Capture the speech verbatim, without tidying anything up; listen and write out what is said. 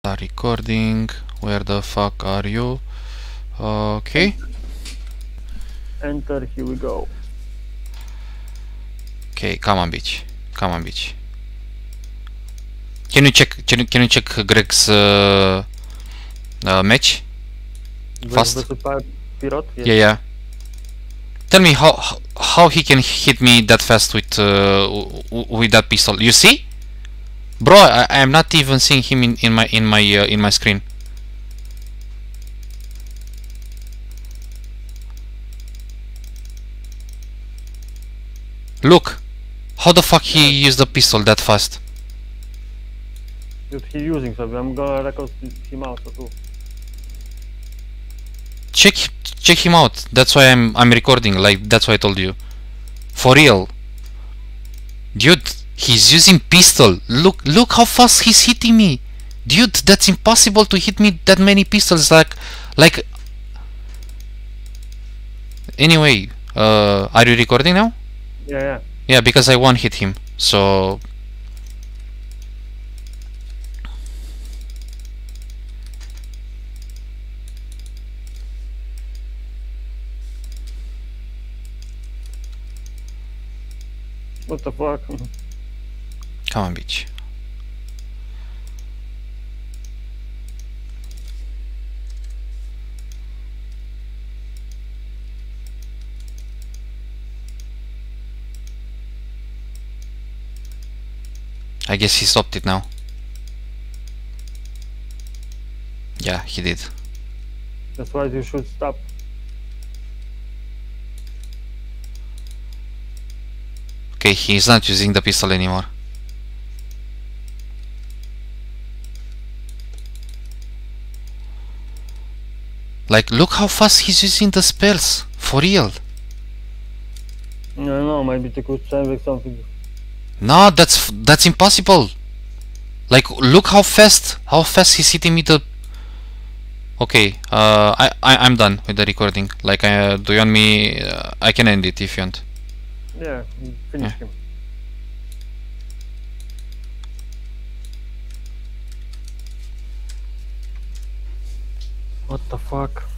Recording. Where the fuck are you? Okay. Enter, here we go. Okay, come on, bitch. Come on, bitch. Can you check? Can you can you check Greg's uh, uh, match? Fast. versus Pirot? Yes. Yeah, yeah. Tell me how how he can hit me that fast with uh, with that pistol. You see, bro? I I am not even seeing him in in my in my uh, in my screen. Look, how the fuck he used the pistol that fast? Dude, he's using, so I'm gonna record him out too. Check check him out. That's why I'm I'm recording. Like that's why I told you. For real, dude. He's using pistol. Look look how fast he's hitting me, dude. That's impossible to hit me that many pistols. Like like. Anyway, uh, are you recording now? Yeah, yeah. Yeah, because I one hit him. So. What the fuck? Come on, bitch. I guess he stopped it now. Yeah, he did. That's why you should stop. Okay, he's not using the pistol anymore. Like, look how fast he's using the spells. For real. I don't know, maybe they could send like something. No, that's that's impossible. Like, look how fast, how fast he's hitting me the. Okay, uh, I, I I'm done with the recording. Like, uh, do you want me? Uh, I can end it if you want. Yeah, finish Yeah. him. What the fuck?